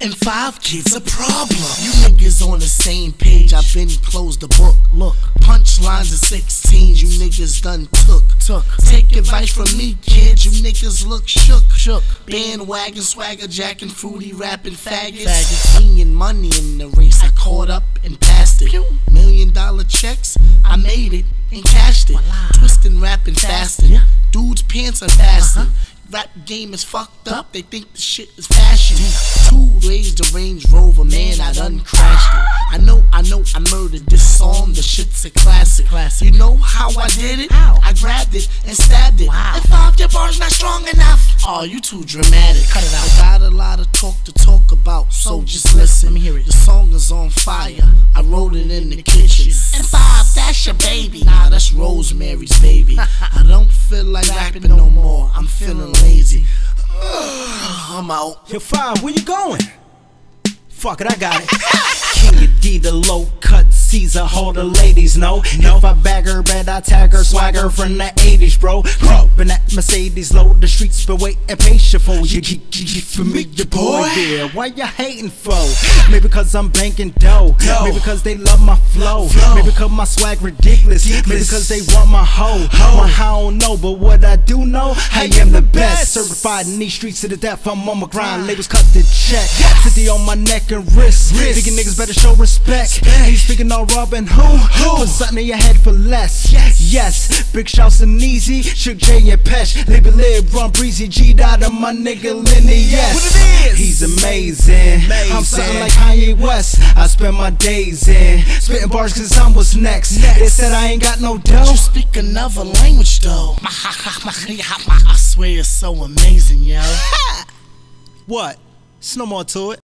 and 5 kids a problem. You niggas on the same page, I've been closed the book. Look, punchlines of 16, you niggas done took. Take advice from me, kids, you niggas look shook. Bandwagon, swagger, jacking, fruity, rapping faggots. Seeing money in the race, I caught up and passed it. $1 million checks, I made it and cashed it. Twisting, rapping, fasting. Dudes' pants are fastened. Rap game is fucked up, they think the shit is fashion. 2 days the Range Rover, man, I done crashed it. I know, I murdered this song, the shit's a classic. You know how I did it? I grabbed it and stabbed it. And 5, your bar's not strong enough. Oh, you too dramatic. Cut it out. I got a lot of talk to talk about, so just listen. Let me hear it. The song is on fire, I wrote it in the kitchen. And 5, that's your baby. Nah, that's Rosemary's baby. I don't feel like rapping no more, I'm feeling lazy. I'm out. Yo, 5, where you going? Fuck it, I got it. King of D, the low cut Caesar, all the ladies know. If I bag her, bet I tag her, swagger from the 80s, bro. Up in that Mercedes, load the streets, but wait and patient for you. For me, your boy. Yeah, why you hating for? Maybe because I'm banking dough. Maybe because they love my flow. Maybe because my swag ridiculous. Maybe because they want my hoe. Well, I don't know, but what I do know, I am the best. Certified in these streets to the death, I'm on my grind. Labels cut the check. 50 on my neck and wrist. Thinking niggas better show respect. Ain't speaking all Robin who? Put something in your head for less. Yes. Big shouts and easy. Shook J and Pesh. Label lib, run breezy. G'd out of my nigga Lenny. Yes. What it is? He's amazing. I'm something like Kanye West. I spend my days in spitting bars cause I'm what's next. They said I ain't got no dough. You speak another language though. I swear it's so amazing, yo. What? There's no more to it.